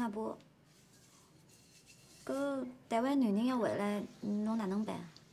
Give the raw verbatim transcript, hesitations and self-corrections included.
快播。搿台湾男人要回来，侬哪能办？